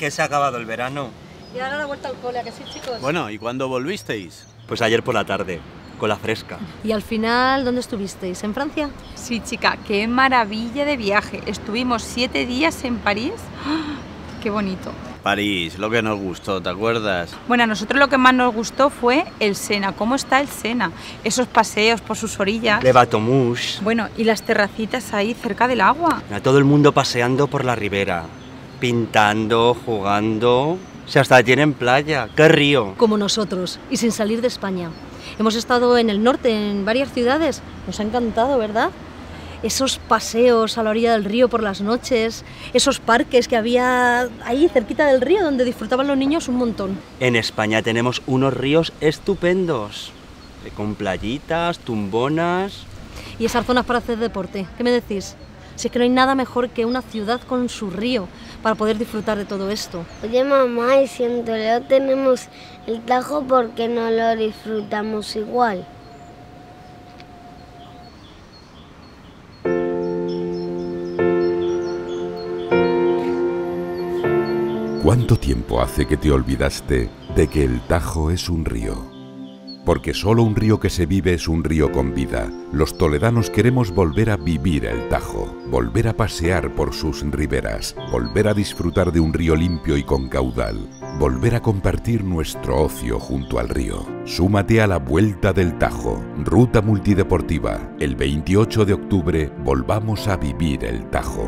que se ha acabado el verano. Y ahora la vuelta al cole, ¿a que sí, chicos? Bueno, ¿y cuándo volvisteis? Pues ayer por la tarde, con la fresca. ¿Y al final dónde estuvisteis? ¿En Francia? Sí, chica, qué maravilla de viaje. Estuvimos 7 días en París. ¡Ah! ¡Qué bonito! París, lo que nos gustó, ¿te acuerdas? Bueno, a nosotros lo que más nos gustó fue el Sena. ¿Cómo está el Sena? Esos paseos por sus orillas. Le Bateau-Mouche. Bueno, y las terracitas ahí cerca del agua. A todo el mundo paseando por la ribera, pintando, jugando. Si hasta tienen playa. ¡Qué río! Como nosotros, y sin salir de España. Hemos estado en el norte, en varias ciudades. Nos ha encantado, ¿verdad? Esos paseos a la orilla del río por las noches, esos parques que había ahí cerquita del río donde disfrutaban los niños un montón. En España tenemos unos ríos estupendos, con playitas, tumbonas. Y esas zonas para hacer deporte, ¿qué me decís? Si es que no hay nada mejor que una ciudad con su río para poder disfrutar de todo esto. Oye, mamá, y si en Toledo tenemos el Tajo, ¿por qué no lo disfrutamos igual? ¿Cuánto tiempo hace que te olvidaste de que el Tajo es un río? Porque solo un río que se vive es un río con vida. Los toledanos queremos volver a vivir el Tajo, volver a pasear por sus riberas, volver a disfrutar de un río limpio y con caudal, volver a compartir nuestro ocio junto al río. Súmate a la Vuelta del Tajo, ruta multideportiva. El 28 de octubre volvamos a vivir el Tajo.